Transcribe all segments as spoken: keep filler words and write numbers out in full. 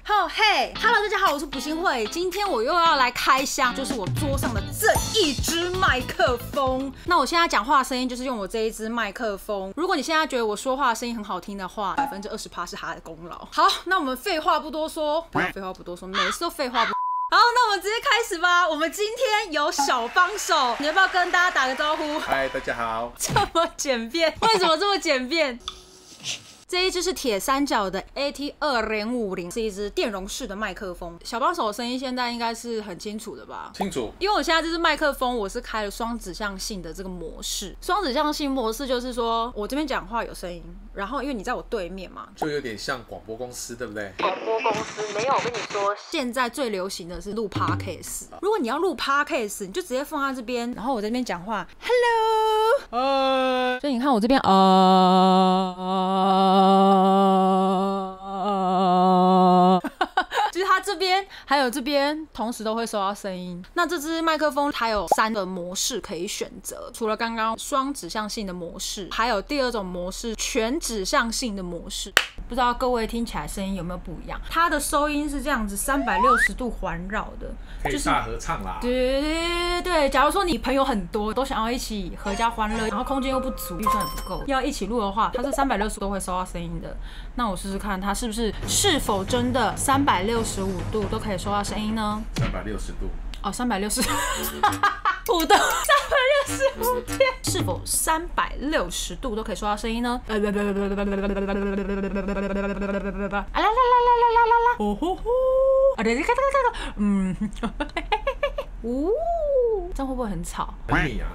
哦嘿 ，Hello， 大家好，我是卜心慧，今天我又要来开箱，就是我桌上的这一支麦克风。那我现在讲话的声音就是用我这一支麦克风。如果你现在觉得我说话的声音很好听的话，百分之二十趴是他的功劳。好，那我们废话不多说，不要废话不多说，每次都废话不。好，那我们直接开始吧。我们今天有小帮手，你要不要跟大家打个招呼？ 嗨，大家好。 这么简便，为什么这么简便？这一支是铁三角的 A T 二零五零，是一支电容式的麦克风。小帮手的声音现在应该是很清楚的吧？ 清楚。 因为我现在这支麦克风，我是开了双指向性的这个模式。双指向性模式就是说我这边讲话有声音，然后因为你在我对面嘛， 就有点像广播公司，对不对？ 广播公司没有，我跟你说，现在最流行的是录 podcast。如果你要录 podcast，你就直接放在这边，然后我这边讲话 ，hello， 呃，所以你看我这边呃。呃，就是它这边还有这边同时都会收到声音。那这支麦克风它有三个模式可以选择，除了刚刚双指向性的模式，还有第二种模式全指向性的模式。不知道各位听起来声音有没有不一样？它的收音是这样子，三百六十度环绕的， 可以大合唱啦。 对对对对，假如说你朋友很多，都想要一起合家欢乐，然后空间又不足，预算也不够，要一起录的话，它是三百六十度都会收到声音的。那我试试看，它是不是是否真的三百六十五度都可以收到声音呢？ 三百六十度。 哦，三百六十五度，三百六十五天，是否三百六十度都可以收到声音呢？啊啦啦啦啦啦啦啦！哦吼吼！啊对对对对，嗯，呜，这样会不会很吵？ 很你啊！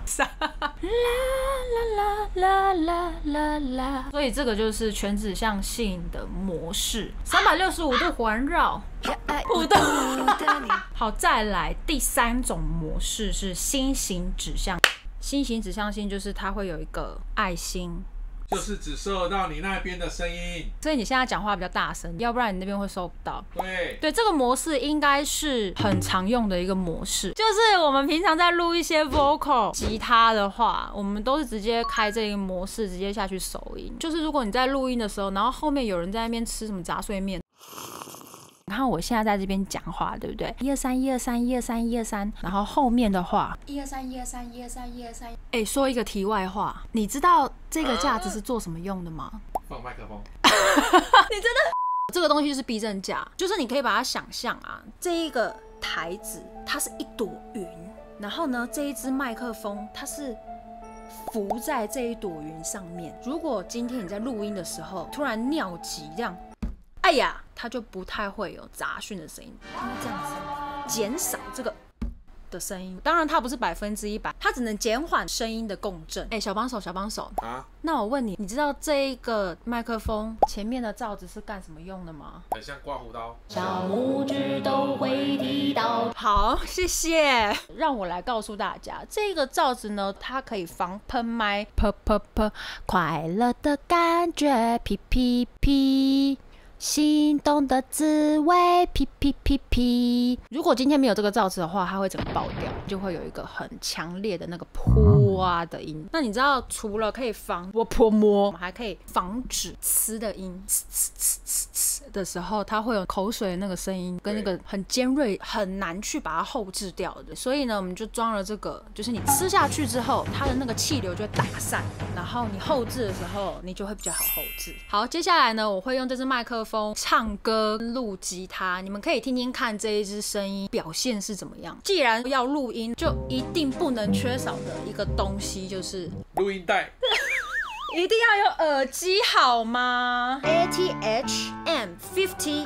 啦啦啦啦啦啦！所以这个就是全指向性的模式，三百六十五度环绕。互动。好，再来第三种模式是心形指向。心形指向性就是它会有一个爱心， 就是只收得到你那边的声音， 所以你现在讲话比较大声，要不然你那边会收不到。 对对，这个模式应该是很常用的一个模式，就是我们平常在录一些 vocal 吉他的话，我们都是直接开这个模式，直接下去收音。就是如果你在录音的时候，然后后面有人在那边吃什么杂碎面。然后我现在在这边讲话，对不对？一二三，一二三，一二三，一二三。然后后面的话，一二三，一二三，一二三，一二三。哎，说一个题外话，你知道这个架子是做什么用的吗？ 放麦克风。 你真的？这个东西是避震架，就是你可以把它想象啊，这一个台子它是一朵云，然后呢，这一支麦克风它是浮在这一朵云上面。如果今天你在录音的时候突然尿急这样。哎呀，它就不太会有杂讯的声音，因为这样子减少这个的声音。当然，它不是百分之一百，它只能减缓声音的共振。哎，小帮手，小帮手啊！那我问你，你知道这一个麦克风前面的罩子是干什么用的吗？ 很像刮胡刀， 小拇指都会踢到。好，谢谢。让我来告诉大家，这个罩子呢，它可以防喷麦，噗噗噗，快乐的感觉，噼噼噼。心动的滋味，噼噼噼噼。如果今天没有这个罩子的话，它会整个爆掉，就会有一个很强烈的那个噗的音。那你知道，除了可以防我泼摸，我们还可以防止呲的音，呲呲呲呲呲的时候，它会有口水的那个声音，跟那个很尖锐，很难去把它后置掉的。所以呢，我们就装了这个，就是你吃下去之后，它的那个气流就会打散，然后你后置的时候，你就会比较好后置。好，接下来呢，我会用这支麦克风。唱歌、录吉他，你们可以听听看这一支声音表现是怎么样。既然要录音，就一定不能缺少的一个东西就是录音带， 一定要有耳机好吗 ？A T H M 五十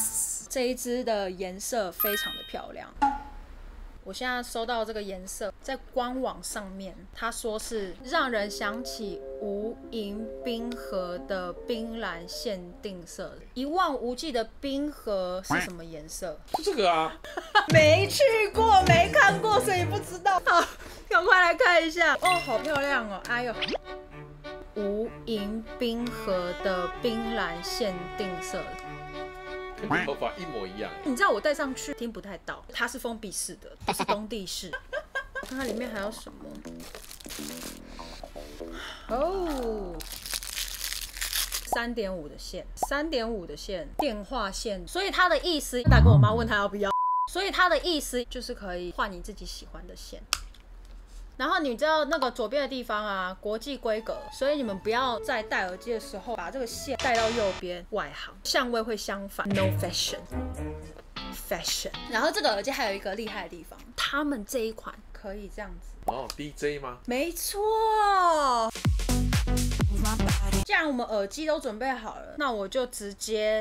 X 这一支的颜色非常的漂亮。我现在收到这个颜色，在官网上面，他说是让人想起无垠冰河的冰蓝限定色。一望无际的冰河是什么颜色？ 是这个啊。 没去过，没看过，所以不知道。好，赶快来看一下。哦，好漂亮哦！哎呦，无垠冰河的冰蓝限定色。 跟你头发一模一样。 你知道我戴上去听不太到，它是封闭式的，不是东地式。看它里面还有什么？哦， 三点五的线，三点五的线，电话线。所以他的意思，打给我妈问他要不要。所以他的意思就是可以换你自己喜欢的线。然后你知道那个左边的地方啊，国际规格，所以你们不要在戴耳机的时候把这个线带到右边外行，相位会相反。No fashion。Fashion， 然后这个耳机还有一个厉害的地方，他们这一款可以这样子哦 ，D J 吗？ 没错。既然我们耳机都准备好了，那我就直接。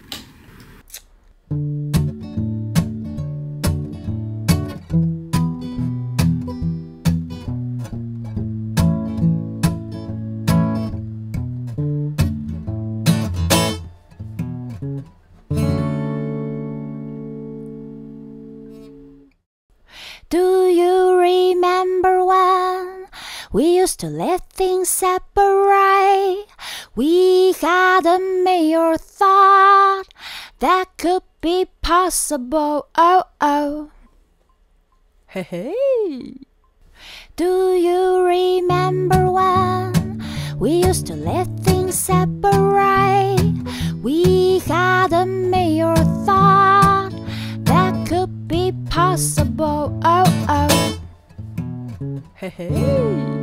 Do you remember when we used to let things separate? We hadn't made your thought that could be possible. Oh, oh. Hey, hey. Do you remember when we used to let things separate? We hadn't made your thought that could be possible. Oh, oh. Hey, hey.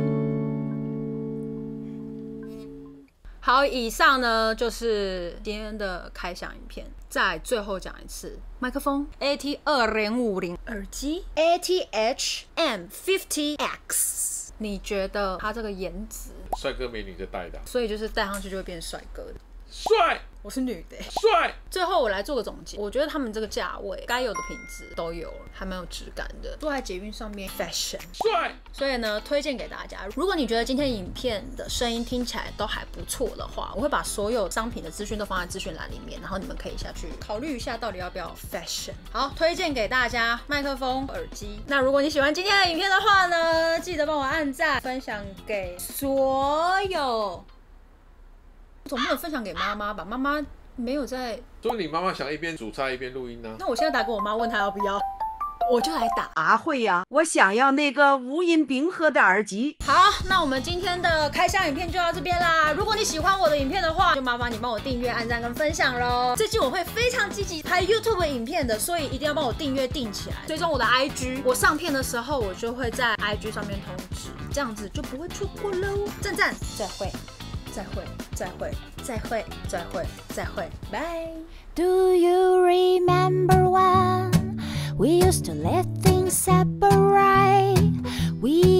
好，以上呢就是今天的开箱影片。再最后讲一次，麦克风 A T 二零五零，耳机 A T H M 五十 X。你觉得它这个颜值？ 帅哥美女在戴的， 所以就是戴上去就会变帅哥的。 帅， 我是女的， 帅。 最后我来做个总结，我觉得他们这个价位该有的品质都有了，还蛮有质感的。坐在捷运上面 ，fashion， 帅。 所以呢，推荐给大家。如果你觉得今天影片的声音听起来都还不错的话，我会把所有商品的资讯都放在资讯栏里面，然后你们可以下去考虑一下，到底要不要 fashion。好，推荐给大家麦克风、耳机。那如果你喜欢今天的影片的话呢，记得帮我按赞，分享给所有。总不能分享给妈妈吧？妈妈没有在。 所以你妈妈想一边煮菜一边录音呢、啊？ 那我现在打给我妈，问她要不要，我就来打。 啊会呀、啊，我想要那个无音冰河的耳机。 好，那我们今天的开箱影片就到这边啦。如果你喜欢我的影片的话，就麻烦你帮我订阅、按赞跟分享咯。最近我会非常积极拍 YouTube 影片的，所以一定要帮我订阅订起来，追踪我的 I G。我上片的时候，我就会在 I G 上面通知，这样子就不会错过喽。赞赞，再会。再会，再会，再会，再会，再会，拜。 Do you remember when we used to let things separate? We